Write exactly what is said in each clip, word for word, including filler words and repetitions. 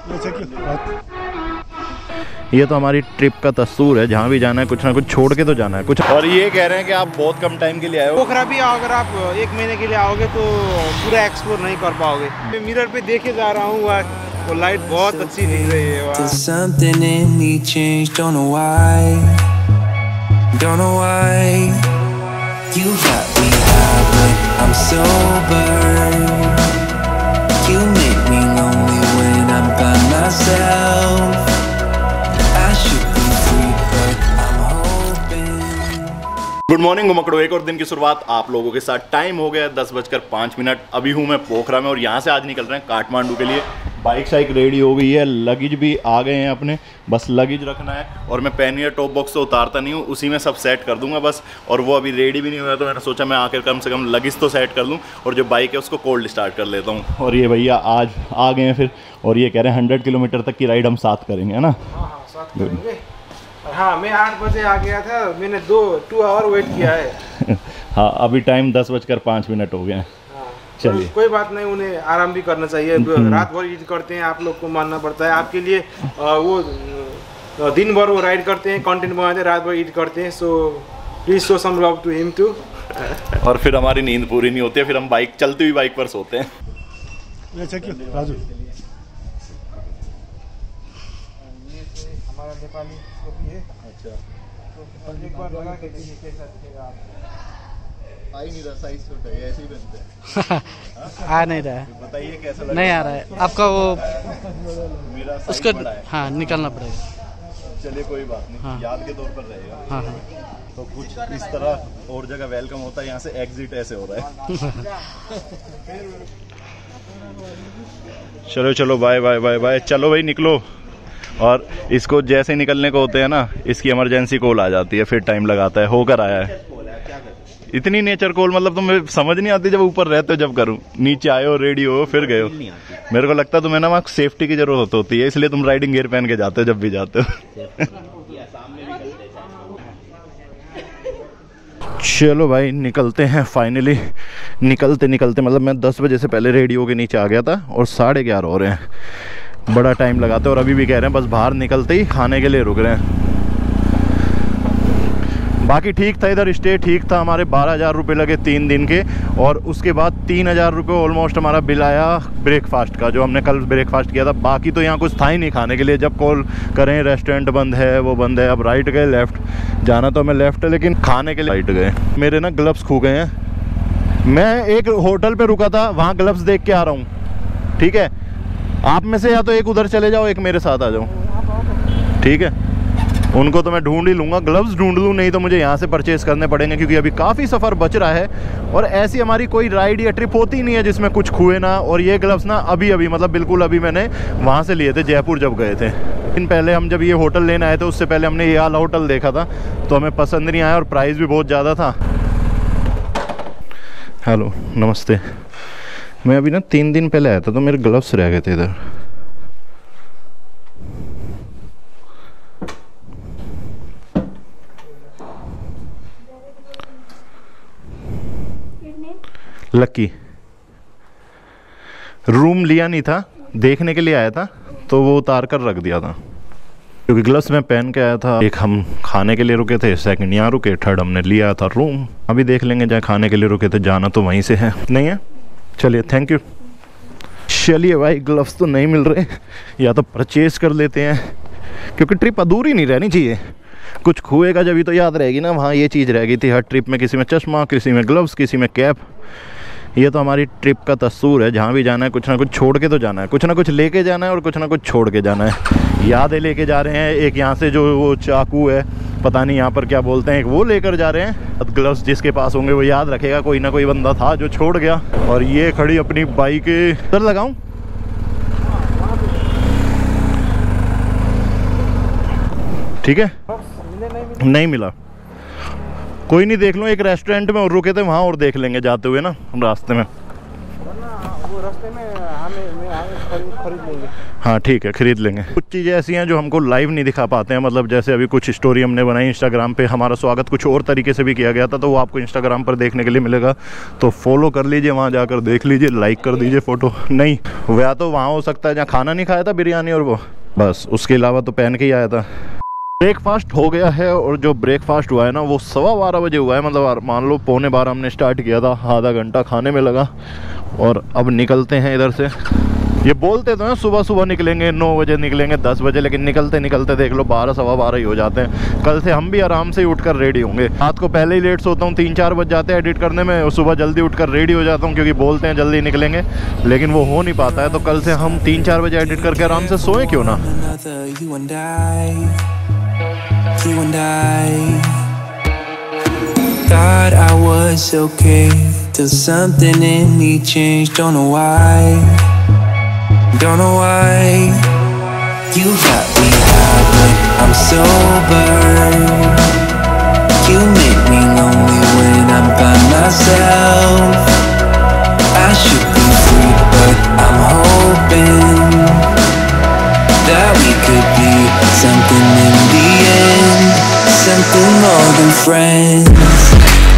ये तो हमारी ट्रिप का दस्तूर है, जहाँ भी जाना है कुछ ना कुछ छोड़ के तो जाना है कुछ। और ये कह रहे हैं कि आप बहुत कम टाइम के लिए आए हो। पोखरा भी अगर आप एक महीने के लिए आओगे तो पूरा एक्सप्लोर नहीं कर पाओगे। मैं मिरर पे देखे जा रहा हूँ, वो लाइट बहुत अच्छी दिख रही है। गुड मॉर्निंग घुमकड़ो, एक और दिन की शुरुआत आप लोगों के साथ। टाइम हो गया दस बजकर पाँच मिनट। अभी हूँ मैं पोखरा में और यहाँ से आज निकल रहे हैं काठमांडू के लिए। बाइक शाइक रेडी हो गई है, लगेज भी आ गए हैं अपने, बस लगेज रखना है। और मैं पेन या टॉप बॉक्स तो उतारता नहीं हूँ, उसी में सब सेट कर दूंगा बस। और वो अभी रेडी भी नहीं हुआ, तो मैंने सोचा मैं आकर कम से कम लगेज तो सेट कर लूँ और जो बाइक है उसको कोल्ड स्टार्ट कर लेता हूँ। और ये भैया आज आ गए हैं फिर, और ये कह रहे हैं हंड्रेड किलोमीटर तक की राइड हम साथ करेंगे, है ना? हाँ, मैं आठ बजे आ गया था, मैंने दो टू आवर वेट किया है। हाँ, अभी टाइम दस बजकर पाँच मिनट हो गए हैं। हाँ, चलिए, कोई बात नहीं, उन्हें आराम भी करना चाहिए। रात भर ईद करते हैं, आप लोग को मानना पड़ता है। आपके लिए वो दिन भर वो राइड करते हैं, कंटेंट बनाते हैं, रात भर ईद करते हैं। So please show some love to him too. और फिर हमारी नींद पूरी नहीं होती है, फिर हम बाइक चलती हुई बाइक पर सोते हैं। राजू हमारा नेपाली कॉपी है। अच्छा, तो एक बार लगा के देखिए कैसा दिखेगा। आप आ ही नहीं रहा, साइज छोटा है, ऐसे ही बनते हैं। आ नहीं रहा है, बताइए कैसा लग नहीं आ रहा है आपका वो मेरा उसको बड़ा है। हाँ, निकालना पड़ेगा। चलिए कोई बात नहीं, हाँ। याद के तौर पर रहेगा। हाँ हाँ, तो कुछ इस तरह और जगह वेलकम होता है, यहाँ से एग्जिट ऐसे हो रहा है। चलो चलो, बाय बाय बाय बाय, चलो भाई निकलो। और इसको जैसे निकलने को होते हैं ना, इसकी इमरजेंसी कॉल आ जाती है, फिर टाइम लगाता है। होकर आया है इतनी नेचर कॉल, मतलब तुम्हें समझ नहीं आती जब ऊपर रहते हो, जब करूँ नीचे आए हो, रेडी हो, फिर गए हो। मेरे को लगता है तुम्हें ना वहाँ सेफ्टी की जरूरत होती है, इसलिए तुम राइडिंग गियर पहन के जाते हो जब भी जाते हो। चलो भाई निकलते हैं फाइनली। निकलते निकलते मतलब मैं दस बजे से पहले रेडी होके नीचे आ गया था और साढ़े ग्यारह हो रहे हैं। बड़ा टाइम लगाते हैं और अभी भी कह रहे हैं बस बाहर निकलते ही खाने के लिए रुक रहे हैं। बाकी ठीक था, इधर स्टे ठीक था। हमारे बारह हज़ार रुपये लगे तीन दिन के, और उसके बाद तीन हज़ार रुपये ऑलमोस्ट हमारा बिल आया ब्रेकफास्ट का, जो हमने कल ब्रेकफास्ट किया था। बाकी तो यहाँ कुछ था ही नहीं खाने के लिए। जब कॉल करें रेस्टोरेंट बंद है, वो बंद है। अब राइट गए, लेफ़्ट जाना तो हमें लेफ़्ट है, लेकिन खाने के लिए राइट गए। मेरे ना ग्लव्स खो गए हैं। मैं एक होटल पर रुका था, वहाँ ग्लव्स देख के आ रहा हूँ। ठीक है, आप में से या तो एक उधर चले जाओ, एक मेरे साथ आ जाओ, ठीक है? उनको तो मैं ढूंढ ही लूँगा, ग्लव्स ढूंढ लूँ, नहीं तो मुझे यहाँ से परचेज़ करने पड़ेंगे, क्योंकि अभी काफ़ी सफ़र बच रहा है। और ऐसी हमारी कोई राइड या ट्रिप होती नहीं है जिसमें कुछ खुए ना। और ये ग्लव्स ना अभी अभी मतलब बिल्कुल अभी मैंने वहाँ से लिए थे, जयपुर जब गए थे। दिन पहले हम जब ये होटल लेने आए थे, उससे पहले हमने ये वाला होटल देखा था, तो हमें पसंद नहीं आया और प्राइस भी बहुत ज़्यादा था। हेलो, नमस्ते। मैं अभी ना तीन दिन पहले आया था, तो मेरे ग्लव्स रह गए थे इधर। लकी रूम लिया नहीं था, देखने के लिए आया था, तो वो उतार कर रख दिया था, क्योंकि ग्लव्स में पहन के आया था। एक हम खाने के लिए रुके थे, सेकंड यहाँ रुके, थर्ड हमने लिया था रूम। अभी देख लेंगे, जहाँ खाने के लिए रुके थे, जाना तो वहीं से है। नहीं है, चलिए थैंक यू। चलिए भाई, ग्लव्स तो नहीं मिल रहे, या तो परचेज कर लेते हैं, क्योंकि ट्रिप अधूरी नहीं रहनी चाहिए। कुछ खुएगा जब ही तो याद रहेगी ना। वहाँ ये चीज़ रह गई थी हर ट्रिप में, किसी में चश्मा, किसी में ग्लव्स, किसी में कैप। ये तो हमारी ट्रिप का दस्तूर है, जहाँ भी जाना है कुछ ना कुछ छोड़ के तो जाना है, कुछ ना कुछ लेके जाना है और कुछ ना कुछ छोड़ के जाना है। यादें लेके जा रहे हैं, एक यहाँ से जो वो चाकू है, पता नहीं यहाँ पर क्या बोलते हैं, एक वो लेकर जा रहे हैं। ग्लव्स जिसके पास होंगे वो याद रखेगा, कोई ना कोई बंदा था जो छोड़ गया। और ये खड़ी अपनी बाइक इधर लगाऊं, ठीक है? नहीं मिला, कोई नहीं, देख लो। एक रेस्टोरेंट में और रुके थे, वहाँ और देख लेंगे जाते हुए ना रास्ते में। वो रास्ते में हमें मैं खरीद खरीद लेंगे। हाँ ठीक है, खरीद लेंगे। कुछ चीज़ें ऐसी हैं जो हमको लाइव नहीं दिखा पाते हैं, मतलब जैसे अभी कुछ स्टोरी हमने बनाई इंस्टाग्राम पे, हमारा स्वागत कुछ और तरीके से भी किया गया था, तो वो आपको इंस्टाग्राम पर देखने के लिए मिलेगा। तो फॉलो कर लीजिए, वहाँ जाकर देख लीजिए, लाइक कर दीजिए फ़ोटो। नहीं या तो वहाँ हो सकता है जहाँ खाना नहीं खाया था बिरयानी और वो, बस उसके अलावा तो पहन के ही आया था। ब्रेकफास्ट हो गया है, और जो ब्रेकफास्ट हुआ है ना वो सवा बारह बजे हुआ है, मतलब मान लो पौने बारह हमने स्टार्ट किया था, आधा घंटा खाने में लगा, और अब निकलते हैं इधर से। ये बोलते तो हैं सुबह सुबह निकलेंगे, नौ बजे निकलेंगे, दस बजे, लेकिन निकलते निकलते देख लो बारह सवा बारह ही हो जाते हैं। कल से हम भी आराम से उठकर रेडी होंगे। रात को पहले ही लेट सोता हूँ, तीन चार बज जाते हैं एडिट करने में, और सुबह जल्दी उठकर रेडी हो जाता हूँ, क्योंकि बोलते हैं जल्दी निकलेंगे, लेकिन वो हो नहीं पाता है। तो कल से हम तीन चार बजे एडिट करके आराम से सोएं क्यों ना। You and I thought I was okay till something in me changed. Don't know why, don't know why. You got me high but I'm sober. You make me lonely when I'm by myself. I should be free but I'm hoping that we could be something in the end, something more than friends.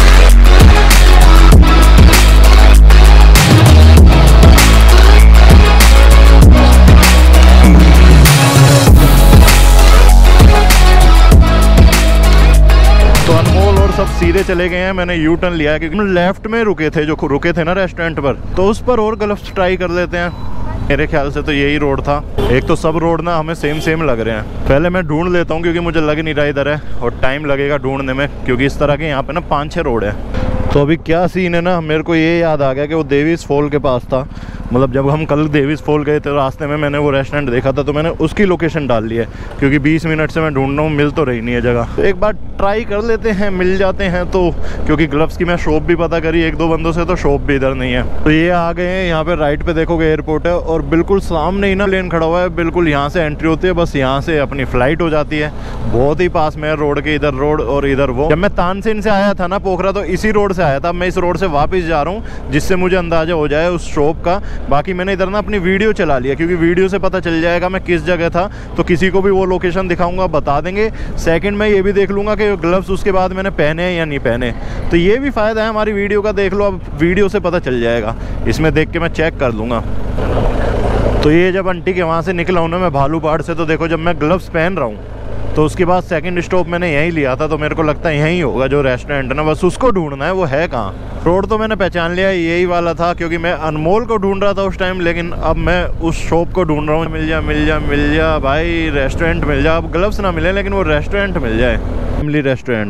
तो अनमोल और सब सीधे चले गए हैं, मैंने U turn लिया है, क्योंकि हम लेफ्ट में रुके थे, जो रुके थे ना रेस्टोरेंट पर, तो उस पर और ग्लव्स ट्राई कर लेते हैं। मेरे ख्याल से तो यही रोड था। एक तो सब रोड ना हमें सेम सेम लग रहे हैं। पहले मैं ढूंढ लेता हूँ, क्योंकि मुझे लग नहीं रहा इधर है, और टाइम लगेगा ढूंढने में, क्योंकि इस तरह के यहाँ पे ना पाँच छः रोड है। तो अभी क्या सीन है ना, मेरे को ये याद आ गया कि वो देवीस फॉल के पास था, मतलब जब हम कल देवीस फॉल गए थे रास्ते में मैंने वो रेस्टोरेंट देखा था, तो मैंने उसकी लोकेशन डाल ली है, क्योंकि बीस मिनट से मैं ढूंढ रहा हूँ, मिल तो रही नहीं है जगह। तो एक बार ट्राई कर लेते हैं, मिल जाते हैं तो, क्योंकि ग्लव्स की मैं शॉप भी पता करी एक दो बंदों से, तो शॉप भी इधर नहीं है। तो ये आ गए हैं, यहाँ पे राइट पे देखोगे एयरपोर्ट है, और बिल्कुल सामने ही ना प्लेन खड़ा हुआ है, बिल्कुल यहाँ से एंट्री होती है, बस यहाँ से अपनी फ्लाइट हो जाती है। बहुत ही पास में है रोड के, इधर रोड और इधर वो। जब मैं तानसेन से आया था ना पोखरा, तो इसी रोड से आया था, मैं इस रोड से वापस जा रहा हूँ, जिससे मुझे अंदाजा हो जाए उस शॉप का। बाकी मैंने इधर ना अपनी वीडियो चला लिया, क्योंकि वीडियो से पता चल जाएगा मैं किस जगह था, तो किसी को भी वो लोकेशन दिखाऊंगा, बता देंगे। सेकंड में ये भी देख लूँगा कि ग्लव्स उसके बाद मैंने पहने हैं या नहीं पहने, तो ये भी फ़ायदा है हमारी वीडियो का। देख लो, अब वीडियो से पता चल जाएगा, इसमें देख के मैं चेक कर लूँगा। तो ये जब आंटी के वहाँ से निकला हूँ ना मैं भालूपाड़ से, तो देखो जब मैं ग्लव्स पहन रहा हूँ, तो उसके बाद सेकंड स्टॉप मैंने यहीं लिया था, तो मेरे को लगता है यहीं होगा जो रेस्टोरेंट है ना, बस उसको ढूंढना है, वो है कहाँ। रोड तो मैंने पहचान लिया, यही वाला था, क्योंकि मैं अनमोल को ढूंढ रहा था उस टाइम, लेकिन अब मैं उस शॉप को ढूंढ रहा हूँ। मिल जा मिल जा मिल जा भाई, रेस्टोरेंट मिल जा। अब ग्लव्स ना मिले, लेकिन वो रेस्टोरेंट मिल जाए, फैमिली रेस्टोरेंट।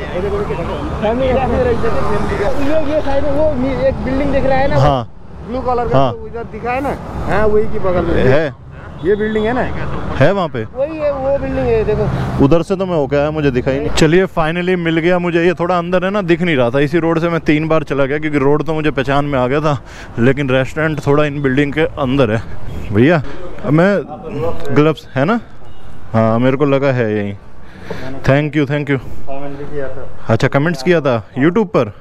ये साइड में वो एक बिल्डिंग दिख रहा है ना, हाँ ब्लू कलर का, हाँ। इधर दिखा है ना, हाँ वही की बगल में है, ये बिल्डिंग है ना, है वहाँ पे, वही है वो बिल्डिंग है, देखो उधर से तो मैं होके आया, मुझे दिखाई नहीं। चलिए फाइनली मिल गया मुझे। ये थोड़ा अंदर है ना, दिख नहीं रहा था, इसी रोड से मैं तीन बार चला गया, क्योंकि रोड तो मुझे पहचान में आ गया था, लेकिन रेस्टोरेंट थोड़ा इन बिल्डिंग के अंदर है। भैया मैं ग्लव्स है ना, हाँ मेरे को लगा है यही। Thank you thank you. अच्छा कमेंट्स किया था यूट्यूब पर।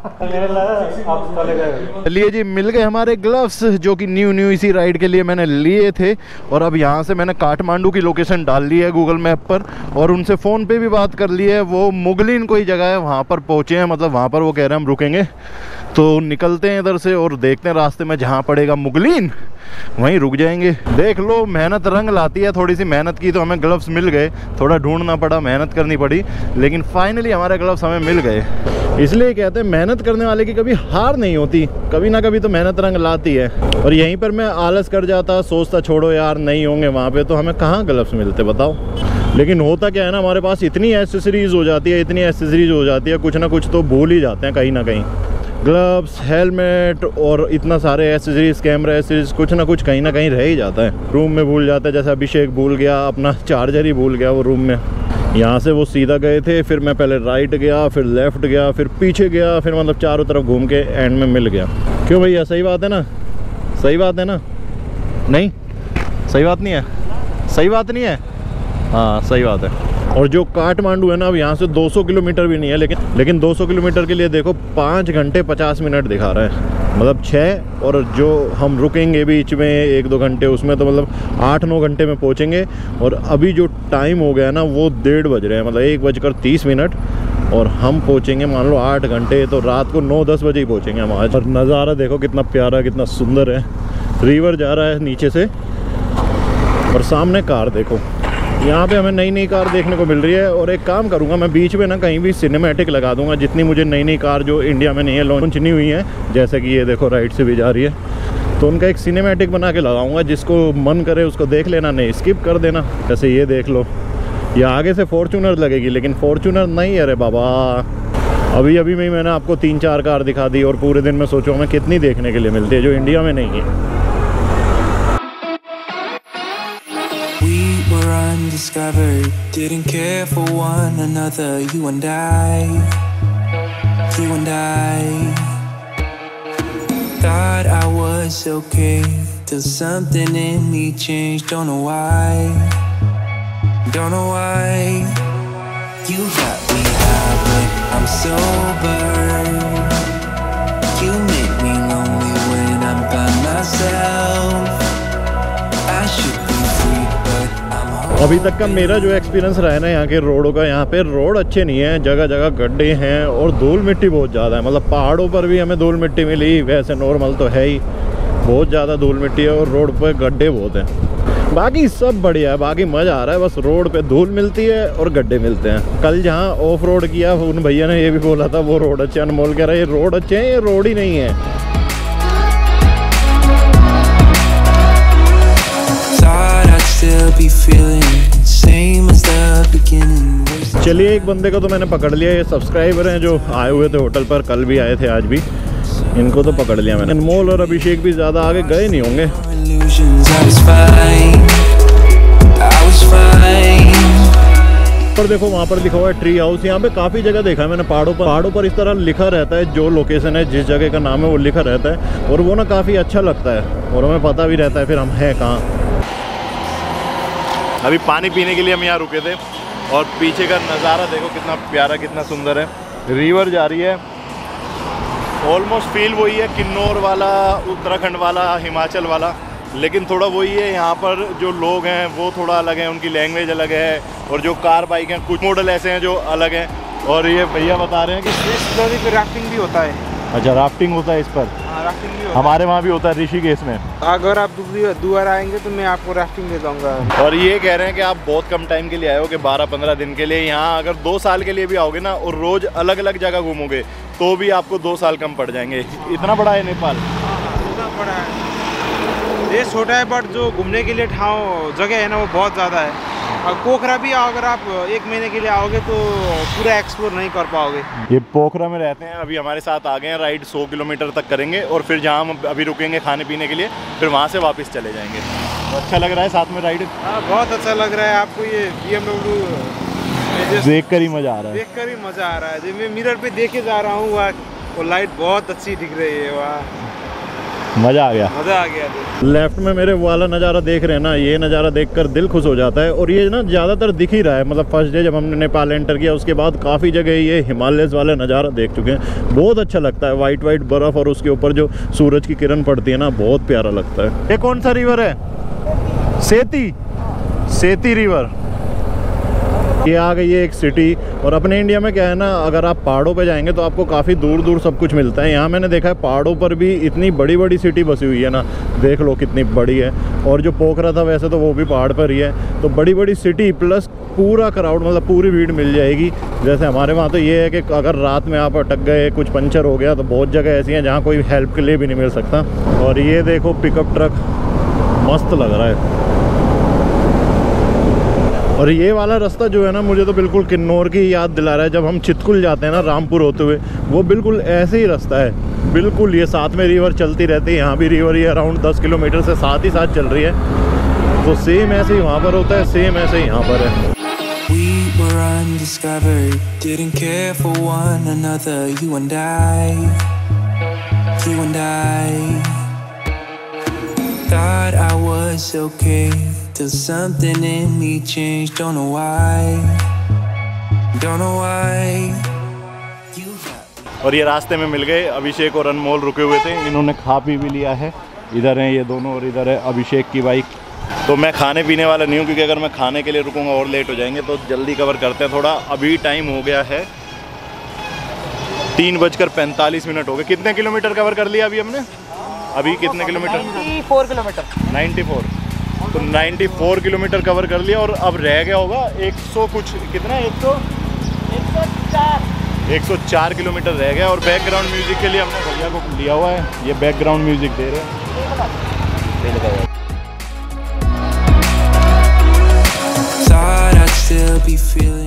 चलिए जी, मिल गए हमारे ग्लव्स, जो कि न्यू न्यू इसी राइड के लिए मैंने लिए थे। और अब यहाँ से मैंने काठमांडू की लोकेशन डाल ली है गूगल मैप पर, और उनसे फ़ोन पे भी बात कर ली है। वो मुगलिन कोई जगह है, वहाँ पर पहुँचे हैं, मतलब वहाँ पर वो कह रहे हैं हम रुकेंगे, तो निकलते हैं इधर से और देखते हैं रास्ते में जहाँ पड़ेगा मुगलिन वहीं रुक जाएंगे। देख लो मेहनत रंग लाती है, थोड़ी सी मेहनत की तो हमें ग्लव्स मिल गए, थोड़ा ढूंढना पड़ा, मेहनत करनी पड़ी, लेकिन फाइनली हमारे ग्लव्स हमें मिल गए। इसलिए कहते हैं मेहनत करने वाले की कभी हार नहीं होती, कभी ना कभी तो मेहनत रंग लाती है। और यहीं पर मैं आलस कर जाता, सोचता छोड़ो यार नहीं होंगे वहाँ पे, तो हमें कहाँ ग्लव्स मिलते बताओ। लेकिन होता क्या है ना, हमारे पास इतनी एसेसरीज हो जाती है, इतनी एसेसरीज हो जाती है, कुछ ना कुछ तो भूल ही जाते हैं कहीं ना कहीं। ग्लव्स, हेलमेट और इतना सारे एसेसरीज, कैमरा एसेसरीज, कुछ ना कुछ कहीं ना कहीं रह ही जाता है। रूम में भूल जाता है, जैसे अभिषेक भूल गया अपना चार्जर ही भूल गया वो रूम में। यहाँ से वो सीधा गए थे, फिर मैं पहले राइट गया, फिर लेफ़्ट गया, फिर पीछे गया, फिर मतलब चारों तरफ घूम के एंड में मिल गया। क्यों भैया, सही बात है ना, सही बात है ना, नहीं सही बात नहीं है, सही बात नहीं है, हाँ सही बात है। और जो काठमांडू है ना, अब यहाँ से दो सौ किलोमीटर भी नहीं है, लेकिन लेकिन दो सौ किलोमीटर के लिए देखो पाँच घंटे पचास मिनट दिखा रहा है, मतलब छः, और जो हम रुकेंगे बीच में एक दो घंटे, उसमें तो मतलब आठ नौ घंटे में पहुँचेंगे। और अभी जो टाइम हो गया ना वो डेढ़ बज रहे हैं, मतलब एक बजकर तीस मिनट, और हम पहुँचेंगे मान लो आठ घंटे, तो रात को नौ दस बजे ही पहुँचेंगे हम आज। और नज़ारा देखो कितना प्यारा, कितना सुंदर है। रिवर जा रहा है नीचे से, और सामने कार देखो। यहाँ पे हमें नई नई कार देखने को मिल रही है। और एक काम करूँगा मैं, बीच में ना कहीं भी सिनेमैटिक लगा दूँगा, जितनी मुझे नई नई कार जो इंडिया में नहीं है, लॉन्च नहीं हुई है, जैसे कि ये देखो राइट से भी जा रही है, तो उनका एक सिनेमैटिक बना के लगाऊंगा, जिसको मन करे उसको देख लेना, नहीं स्किप कर देना। जैसे ये देख लो, ये आगे से फॉर्च्यूनर लगेगी, लेकिन फॉर्च्यूनर नहीं, अरे बाबा अभी अभी में ही मैंने आपको तीन चार कार दिखा दी, और पूरे दिन में सोचो हमें कितनी देखने के लिए मिलती है जो इंडिया में नहीं है। Undiscovered, didn't care for one another, you and I, you and I. Thought I was okay, till something in me changed, don't know why, don't know why. You got me high, but I'm sober. You make me lonely when I'm by myself. I should be free, but अभी तक का मेरा जो experience रहा है ना यहाँ के रोडों का, यहाँ पे रोड अच्छे नहीं है, जगह जगह गड्ढे हैं और धूल मिट्टी बहुत ज़्यादा है। मतलब पहाड़ों पर भी हमें धूल मिट्टी मिली, वैसे नॉर्मल तो है ही, बहुत ज़्यादा धूल मिट्टी है और रोड पर गड्ढे बहुत हैं। बाकी सब बढ़िया है, बाकी मज़ा आ रहा है, बस रोड पे धूल मिलती है और गड्ढे मिलते हैं। कल जहाँ ऑफ रोड किया उन भैया ने ये भी बोला था वो रोड अच्छे, अनमोल कह रहा है ये रोड अच्छे हैं, ये रोड ही नहीं है। चलिए एक बंदे को तो मैंने पकड़ लिया, ये सब्सक्राइबर हैं जो आए हुए थे होटल पर, कल भी आए थे आज भी, इनको तो पकड़ लिया मैंने। अनमोल और अभिषेक भी ज़्यादा आगे गए नहीं होंगे। पर देखो वहाँ पर लिखा हुआ है ट्री हाउस, यहाँ पे काफ़ी जगह देखा है मैंने पहाड़ों पर, पहाड़ों पर इस तरह लिखा रहता है, जो लोकेशन है जिस जगह का नाम है वो लिखा रहता है, और वो ना काफ़ी अच्छा लगता है और हमें पता भी रहता है फिर हम हैं कहाँ। अभी पानी पीने के लिए हम यहाँ रुके थे, और पीछे का नज़ारा देखो कितना प्यारा, कितना सुंदर है। रिवर जा रही है, ऑलमोस्ट फील वही है किन्नौर वाला, उत्तराखंड वाला, हिमाचल वाला, लेकिन थोड़ा वही है। यहाँ पर जो लोग हैं वो थोड़ा अलग हैं, उनकी लैंग्वेज अलग है, और जो कार बाइक हैं कुछ मॉडल ऐसे हैं जो अलग हैं। और ये भैया बता रहे हैं कि इस नदी पे राफ्टिंग भी होता है। अच्छा, राफ्टिंग होता है इस पर? हाँ, राफ्टिंग भी होता हमारे वहाँ भी होता है ऋषिकेश में। अगर आप दोबारा आएंगे तो मैं आपको राफ्टिंग दे दूँगा। और ये कह रहे हैं कि आप बहुत कम टाइम के लिए आए हो, कि बारह पंद्रह दिन के लिए। यहाँ अगर दो साल के लिए भी आओगे ना और रोज़ अलग अलग जगह घूमोगे तो भी आपको दो साल कम पड़ जाएंगे। इतना बड़ा है नेपाल? इतना बड़ा है, देश छोटा है, बट जो घूमने के लिए ठाव जगह है ना वो बहुत ज़्यादा है। और पोखरा भी अगर आप एक महीने के लिए आओगे तो पूरा एक्सप्लोर नहीं कर पाओगे। ये पोखरा में रहते हैं, अभी हमारे साथ आ गए हैं। राइड सौ किलोमीटर तक करेंगे, और फिर जहाँ हम अभी रुकेंगे खाने पीने के लिए, फिर वहाँ से वापस चले जाएंगे। तो अच्छा लग रहा है साथ में राइड? हाँ, बहुत अच्छा लग रहा है। आपको ये बी एम डब्ल्यू देख कर ही मज़ा आ रहा है, देख कर ही मज़ा आ रहा है। जब मैं मिरर पे देखे जा रहा हूँ, वहाँ वो लाइट बहुत अच्छी दिख रही है, वहाँ मज़ा आ गया, मज़ा आ गया। लेफ्ट में मेरे वाला नज़ारा देख रहे हैं ना, ये नज़ारा देखकर दिल खुश हो जाता है। और ये ना ज़्यादातर दिख ही रहा है, मतलब फर्स्ट डे जब हमने नेपाल एंटर किया उसके बाद काफ़ी जगह ये हिमालयस वाला नज़ारा देख चुके हैं। बहुत अच्छा लगता है, वाइट वाइट बर्फ़ और उसके ऊपर जो सूरज की किरण पड़ती है ना, बहुत प्यारा लगता है। ये कौन सा रिवर है? सेती, सेती रिवर। ये आ गई है एक सिटी। और अपने इंडिया में क्या है ना, अगर आप पहाड़ों पे जाएंगे तो आपको काफ़ी दूर दूर सब कुछ मिलता है। यहाँ मैंने देखा है पहाड़ों पर भी इतनी बड़ी बड़ी सिटी बसी हुई है ना, देख लो कितनी बड़ी है। और जो पोखरा था वैसे तो वो भी पहाड़ पर ही है, तो बड़ी बड़ी सिटी प्लस पूरा क्राउड, मतलब पूरी भीड़ मिल जाएगी। जैसे हमारे वहाँ तो ये है कि अगर रात में आप अटक गए, कुछ पंचर हो गया, तो बहुत जगह ऐसी हैं जहाँ कोई हेल्प के लिए भी नहीं मिल सकता। और ये देखो पिकअप ट्रक, मस्त लग रहा है। और ये वाला रास्ता जो है ना, मुझे तो बिल्कुल किन्नौर की याद दिला रहा है। जब हम चितकुल जाते हैं ना रामपुर होते हुए, वो बिल्कुल ऐसे ही रास्ता है, बिल्कुल। ये साथ में रिवर चलती रहती है, यहाँ भी रिवर ये अराउंड दस किलोमीटर से साथ ही साथ चल रही है, तो सेम ऐसे ही वहाँ पर होता है, सेम ऐसे ही यहाँ पर है। We were undiscovered, didn't care for one another, you and I, you and I. Thought I was okay, till something in me changed, don't know why, Don't know why. You got और ये रास्ते में मिल गए, अभिषेक और अनमोल रुके हुए थे, इन्होंने खा पी भी लिया है। इधर हैं ये दोनों और इधर है अभिषेक की बाइक। तो मैं खाने पीने वाला नहीं हूँ क्योंकि अगर मैं खाने के लिए रुकूंगा और लेट हो जाएंगे, तो जल्दी कवर करते हैं थोड़ा। अभी टाइम हो गया है तीन बजकर पैंतालीस मिनट हो गए। कितने किलोमीटर कवर कर लिया अभी हमने? अभी कितने किलोमीटर? चौरानवे किलोमीटर। चौरानवे। तो चौरानवे किलोमीटर कवर कर लिया और अब रह गया होगा एक सौ कुछ, कितना एक सौ एक सौ चार किलोमीटर रह गया। और बैकग्राउंड म्यूजिक के लिए हमने भैया को लिया हुआ है, ये बैकग्राउंड म्यूजिक दे रहे हैं। thought I'd still be feeling